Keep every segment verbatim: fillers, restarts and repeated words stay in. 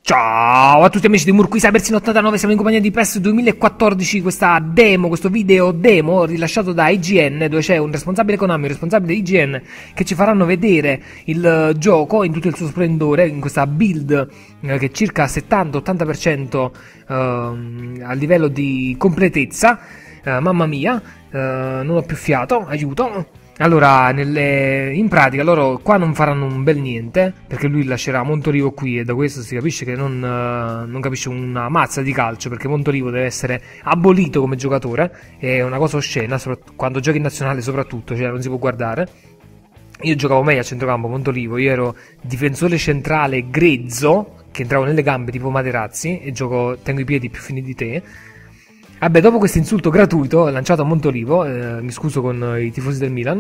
Ciao a tutti amici di Murky Cybersin ottantanove, siamo in compagnia di PES duemilaquattordici, questa demo, questo video demo rilasciato da I G N, dove c'è un responsabile Konami, un responsabile I G N che ci faranno vedere il gioco in tutto il suo splendore, in questa build eh, che è circa settanta ottanta per cento eh, a livello di completezza. eh, mamma mia, eh, non ho più fiato, aiuto. Allora, nelle... in pratica loro qua non faranno un bel niente, perché lui lascerà Montorivo qui e da questo si capisce che non, uh, non capisce una mazza di calcio, perché Montorivo deve essere abolito come giocatore, è una cosa oscena, quando giochi in nazionale soprattutto, cioè non si può guardare. Io giocavo meglio a centrocampo Montorivo, io ero difensore centrale grezzo, che entravo nelle gambe tipo Materazzi, e gioco, tengo i piedi più fini di te. Vabbè, dopo questo insulto gratuito lanciato a Montorivo, eh, mi scuso con i tifosi del Milan.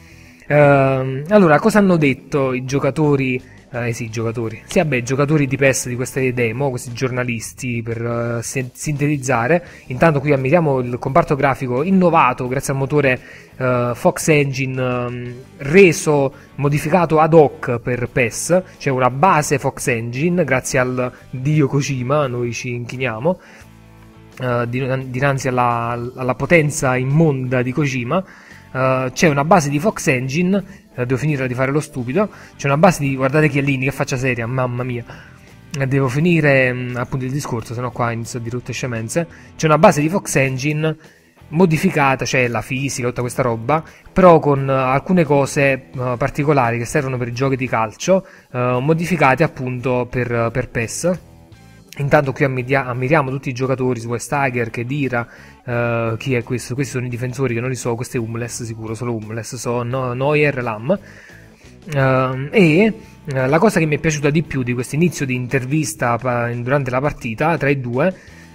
Eh, allora, cosa hanno detto i giocatori? Eh sì, giocatori. Sì, vabbè, giocatori di PES di queste demo, questi giornalisti, per uh, sintetizzare. Intanto qui ammiriamo il comparto grafico innovato grazie al motore uh, Fox Engine um, reso, modificato ad hoc per PES. C'è una base Fox Engine, grazie al dio Kojima, noi ci inchiniamo. Uh, dinanzi alla, alla potenza immonda di Kojima. Uh, c'è una base di Fox Engine, uh, devo finire di fare lo stupido, c'è una base di, guardate Chiellini che faccia seria, mamma mia, uh, devo finire um, appunto il discorso, sennò qua inizio a dire tutte scemenze. C'è una base di Fox Engine modificata, cioè la fisica, tutta questa roba, però con uh, alcune cose uh, particolari che servono per i giochi di calcio, uh, modificate appunto per, per PES. Intanto qui ammiriamo tutti i giocatori, Schweinsteiger, Khedira, uh, chi è questo? Questi sono i difensori che non li so, questo è Hummels sicuro, solo Hummels, sono Neuer, Lam. Uh, e uh, la cosa che mi è piaciuta di più di questo inizio di intervista durante la partita tra i due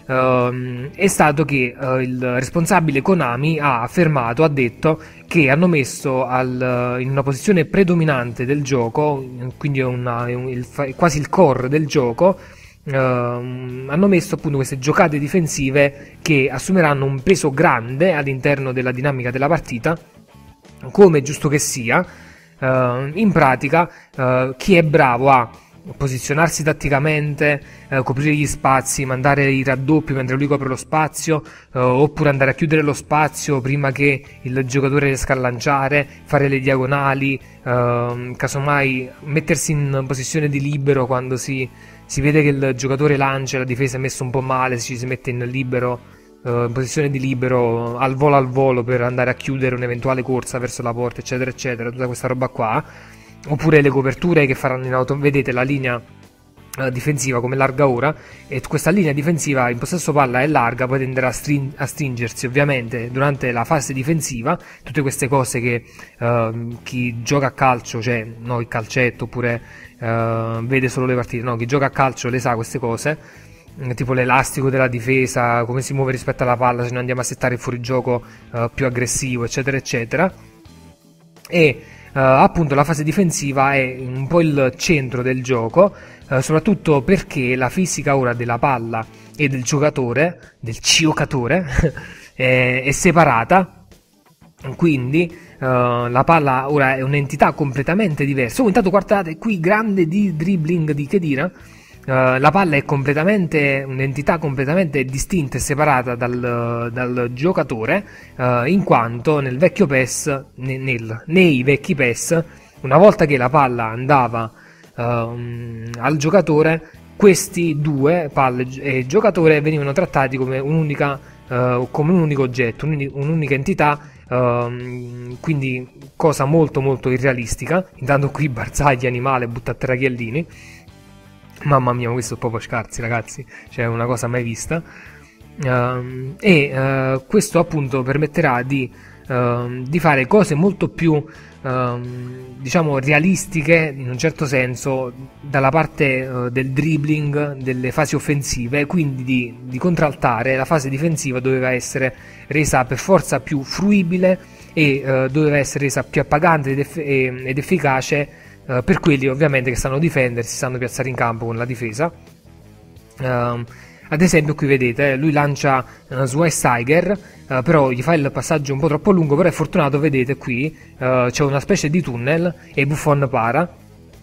uh, è stato che uh, il responsabile Konami ha affermato, ha detto che hanno messo al, in una posizione predominante del gioco, quindi una, un, il, quasi il core del gioco, Uh, hanno messo appunto queste giocate difensive che assumeranno un peso grande all'interno della dinamica della partita, come è giusto che sia. Uh, in pratica uh, chi è bravo a posizionarsi tatticamente, uh, coprire gli spazi, mandare i raddoppi mentre lui copre lo spazio, uh, oppure andare a chiudere lo spazio prima che il giocatore riesca a lanciare, fare le diagonali, uh, casomai mettersi in posizione di libero quando si Si vede che il giocatore lancia, la difesa è messa un po' male, ci si mette in libero, uh, in posizione di libero, al volo al volo per andare a chiudere un'eventuale corsa verso la porta, eccetera, eccetera, tutta questa roba qua. Oppure le coperture che faranno in auto, vedete la linea uh, difensiva come larga ora, e questa linea difensiva in possesso palla è larga, poi tenderà a, string a stringersi ovviamente durante la fase difensiva. Tutte queste cose che uh, chi gioca a calcio, cioè no, il calcetto, oppure Uh, vede solo le partite, no, chi gioca a calcio le sa queste cose, tipo l'elastico della difesa, come si muove rispetto alla palla se noi andiamo a settare il fuorigioco uh, più aggressivo, eccetera eccetera. E uh, appunto la fase difensiva è un po' il centro del gioco, uh, soprattutto perché la fisica ora della palla e del giocatore, del giocatore è, è separata. Quindi Uh, la palla ora è un'entità completamente diversa. Oh, intanto guardate qui, grande di dribbling di Khedira. Uh, la palla è completamente un'entità completamente distinta e separata dal, dal giocatore, uh, in quanto nel vecchio PES, nel, nel, nei vecchi PES, una volta che la palla andava uh, al giocatore, questi due, palla e giocatore, venivano trattati come un'unica, uh, come un unico oggetto, un'unica entità. Uh, quindi cosa molto molto irrealistica. Intanto qui Barzagli animale butta a terra Chiellini, mamma mia, questo è proprio scarsi ragazzi, cioè una cosa mai vista. Uh, e uh, questo appunto permetterà di, uh, di fare cose molto più uh, diciamo realistiche in un certo senso dalla parte uh, del dribbling, delle fasi offensive, quindi di, di contraltare la fase difensiva. Doveva essere resa per forza più fruibile e uh, doveva essere resa più appagante ed, eff ed efficace uh, per quelli ovviamente che sanno difendersi, sanno piazzare in campo con la difesa. Uh, ad esempio qui vedete, lui lancia uh, Schweinsteiger, uh, però gli fa il passaggio un po' troppo lungo, però è fortunato, vedete qui uh, c'è una specie di tunnel e Buffon para.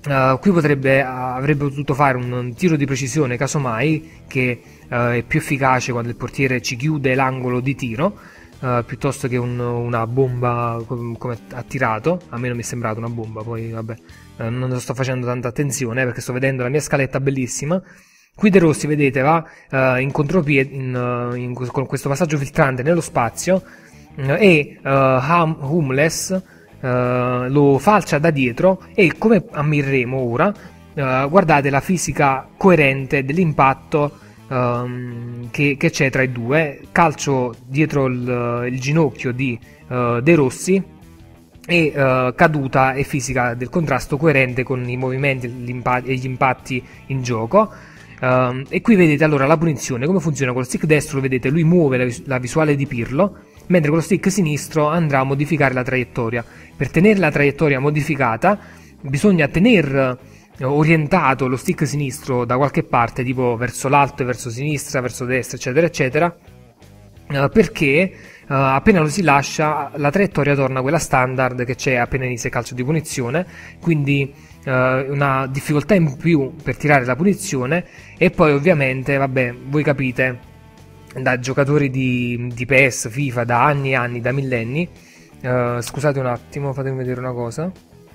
Uh, qui potrebbe, uh, avrebbe potuto fare un, un tiro di precisione, casomai, che uh, è più efficace quando il portiere ci chiude l'angolo di tiro, uh, piuttosto che un, una bomba com come ha tirato. A me non mi è sembrato una bomba, poi vabbè, uh, non sto facendo tanta attenzione perché sto vedendo la mia scaletta bellissima. Qui De Rossi, vedete, va uh, in contropiede, in, uh, in, con questo passaggio filtrante nello spazio, uh, e uh, Hummels Uh, lo falcia da dietro, e come ammireremo ora, uh, guardate la fisica coerente dell'impatto um, che c'è tra i due. Calcio dietro il, il ginocchio di uh, De Rossi, e uh, caduta e fisica del contrasto coerente con i movimenti e gli impatti in gioco. Uh, e qui vedete allora la punizione, come funziona. Con lo stick destro, vedete, lui muove la, vis la visuale di Pirlo, mentre con lo stick sinistro andrà a modificare la traiettoria. Per tenere la traiettoria modificata bisogna tenere orientato lo stick sinistro da qualche parte, tipo verso l'alto e verso sinistra, verso destra, eccetera eccetera, eh, perché eh, appena lo si lascia la traiettoria torna quella standard che c'è appena inizia il calcio di punizione. Quindi eh, una difficoltà in più per tirare la punizione. E poi ovviamente, vabbè, voi capite, da giocatori di, di P E S, FIFA, da anni e anni, da millenni. Uh, scusate un attimo, fatemi vedere una cosa.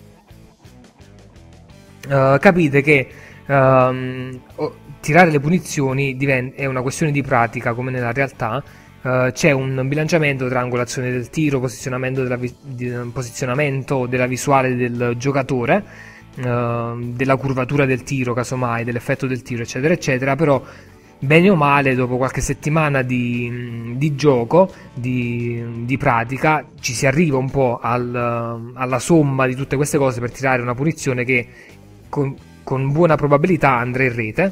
Uh, capite che um, oh, tirare le punizioni è una questione di pratica, come nella realtà. Uh, c'è un bilanciamento tra angolazione del tiro, posizionamento della, vi di, posizionamento della visuale del giocatore, uh, della curvatura del tiro, casomai, dell'effetto del tiro, eccetera, eccetera. Però bene o male, dopo qualche settimana di, di gioco, di, di pratica, ci si arriva un po' al, alla somma di tutte queste cose per tirare una punizione che con, con buona probabilità andrà in rete.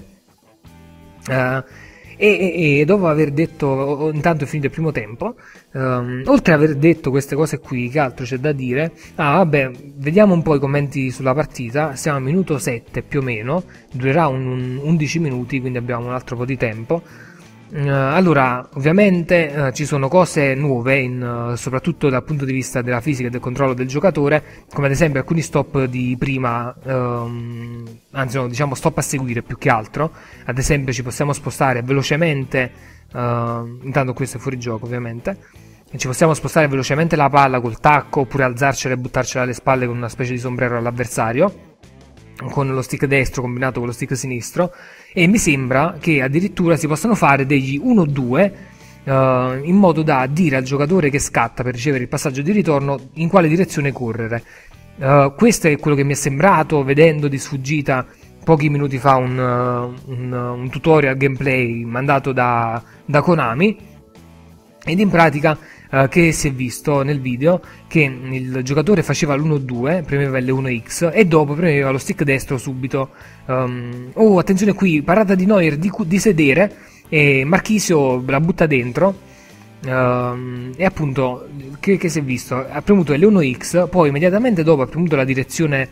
Uh, e, e, e dopo aver detto, intanto è finito il primo tempo, um, oltre ad aver detto queste cose qui, che altro c'è da dire? Ah, vabbè, vediamo un po' i commenti sulla partita. Siamo a minuto sette più o meno, durerà un, un undici minuti, quindi abbiamo un altro po' di tempo. Uh, allora, ovviamente uh, ci sono cose nuove, in, uh, soprattutto dal punto di vista della fisica e del controllo del giocatore, come ad esempio alcuni stop di prima, um, anzi no, diciamo stop a seguire più che altro. Ad esempio ci possiamo spostare velocemente, uh, intanto questo è fuori gioco ovviamente, ci possiamo spostare velocemente la palla col tacco, oppure alzarcela e buttarcela alle spalle con una specie di sombrero all'avversario, con lo stick destro combinato con lo stick sinistro. E mi sembra che addirittura si possano fare degli uno due uh, in modo da dire al giocatore che scatta per ricevere il passaggio di ritorno in quale direzione correre. Uh, questo è quello che mi è sembrato vedendo di sfuggita pochi minuti fa un, uh, un, uh, un tutorial gameplay mandato da, da Konami, ed in pratica uh, che si è visto nel video che il giocatore faceva l'uno due, premeva l'L uno X e dopo premeva lo stick destro subito. Um, oh, attenzione qui, parata di Neuer di, di sedere, e Marchisio la butta dentro. Um, e appunto, che, che si è visto? Ha premuto L uno X, poi immediatamente dopo ha premuto la direzione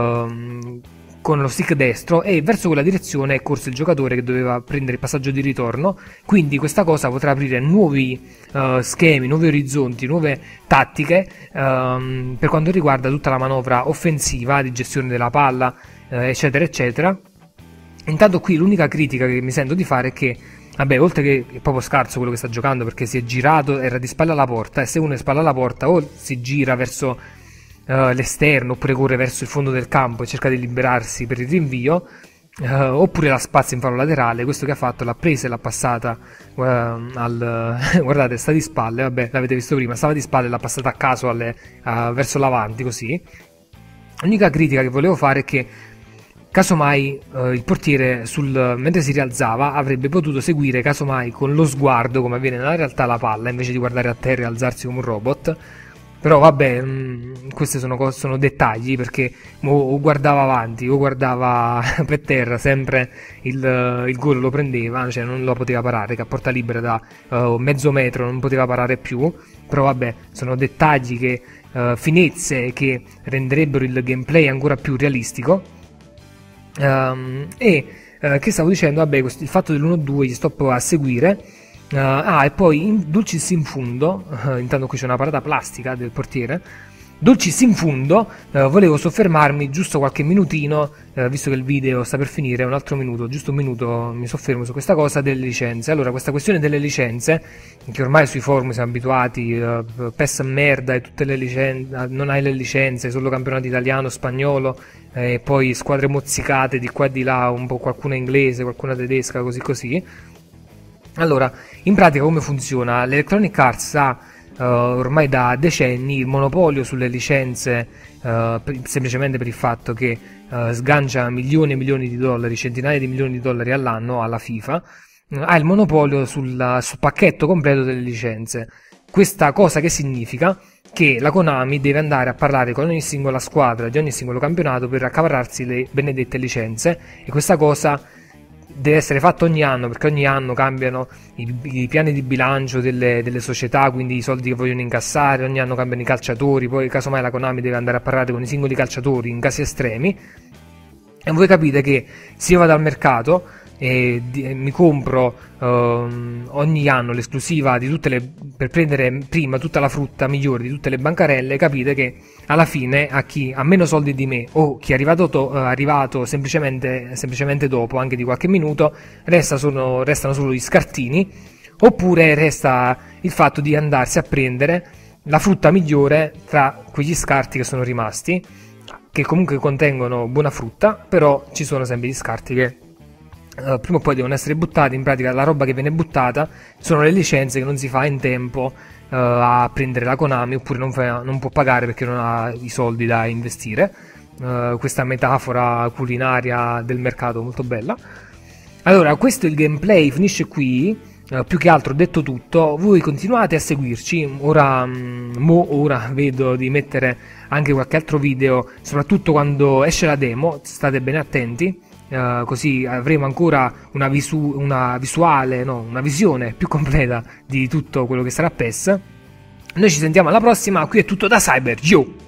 um, con lo stick destro, e verso quella direzione è corso il giocatore che doveva prendere il passaggio di ritorno. Quindi questa cosa potrà aprire nuovi uh, schemi, nuovi orizzonti, nuove tattiche um, per quanto riguarda tutta la manovra offensiva di gestione della palla, uh, eccetera eccetera. Intanto qui l'unica critica che mi sento di fare è che, vabbè, oltre che è proprio scarso quello che sta giocando, perché si è girato, era di spalle alla porta, e se uno è spalla alla porta o si gira verso Uh, l'esterno, oppure corre verso il fondo del campo e cerca di liberarsi per il rinvio, uh, oppure la spazia in fallo laterale. Questo che ha fatto, l'ha presa e l'ha passata uh, al guardate, sta di spalle, vabbè, l'avete visto prima, stava di spalle e l'ha passata a caso alle, uh, verso l'avanti, così. L'unica critica che volevo fare è che casomai uh, il portiere sul, mentre si rialzava avrebbe potuto seguire casomai con lo sguardo, come avviene nella realtà, la palla, invece di guardare a terra e alzarsi come un robot. Però vabbè, mh, questi sono, sono dettagli, perché o, o guardava avanti o guardava per terra, sempre il, il gol lo prendeva, cioè non lo poteva parare, che a porta libera da uh, mezzo metro non poteva parare più. Però vabbè, sono dettagli, che uh, finezze che renderebbero il gameplay ancora più realistico. Um, e uh, che stavo dicendo, vabbè, questo, il fatto dell'uno due, gli stop a seguire. Uh, ah, e poi in dulcis in fundo, uh, intanto qui c'è una parata plastica del portiere, Dolcis in fundo, eh, volevo soffermarmi giusto qualche minutino, eh, visto che il video sta per finire, un altro minuto, giusto un minuto mi soffermo su questa cosa delle licenze. Allora, questa questione delle licenze, che ormai sui forum siamo abituati, eh, P E S merda e tutte le licenze, non hai le licenze, solo campionato italiano, spagnolo, e eh, poi squadre mozzicate di qua e di là, un po' qualcuna inglese, qualcuna tedesca, così così. Allora, in pratica come funziona? L'Electronic Arts ha Uh, ormai da decenni il monopolio sulle licenze, uh, per, semplicemente per il fatto che uh, sgancia milioni e milioni di dollari, centinaia di milioni di dollari all'anno alla FIFA, uh, ha il monopolio sul, sul pacchetto completo delle licenze. Questa cosa che significa? Che la Konami deve andare a parlare con ogni singola squadra di ogni singolo campionato per accaparrarsi le benedette licenze, e questa cosa deve essere fatto ogni anno, perché ogni anno cambiano i, i piani di bilancio delle, delle società, quindi i soldi che vogliono incassare, ogni anno cambiano i calciatori, poi casomai la Konami deve andare a parlare con i singoli calciatori in casi estremi, e voi capite che se io vado al mercato e, di, e mi compro um, ogni anno l'esclusiva di tutte le, per prendere prima tutta la frutta migliore di tutte le bancarelle, capite che alla fine a chi ha meno soldi di me o chi è arrivato, to, eh, arrivato semplicemente, semplicemente dopo, anche di qualche minuto, resta solo, restano solo gli scartini, oppure resta il fatto di andarsi a prendere la frutta migliore tra quegli scarti che sono rimasti, che comunque contengono buona frutta, però ci sono sempre gli scarti che Uh, prima o poi devono essere buttati. In pratica la roba che viene buttata sono le licenze che non si fa in tempo uh, a prendere la Konami, oppure non, fa, non può pagare perché non ha i soldi da investire. Uh, questa metafora culinaria del mercato molto bella. Allora, questo è il gameplay, finisce qui. Uh, più che altro detto tutto, voi continuate a seguirci. Ora, mm, mo, ora vedo di mettere anche qualche altro video, soprattutto quando esce la demo, state bene attenti. Uh, così avremo ancora una, visu una visuale, no, una visione più completa di tutto quello che sarà P E S. Noi ci sentiamo alla prossima, qui è tutto da Cyber, yo!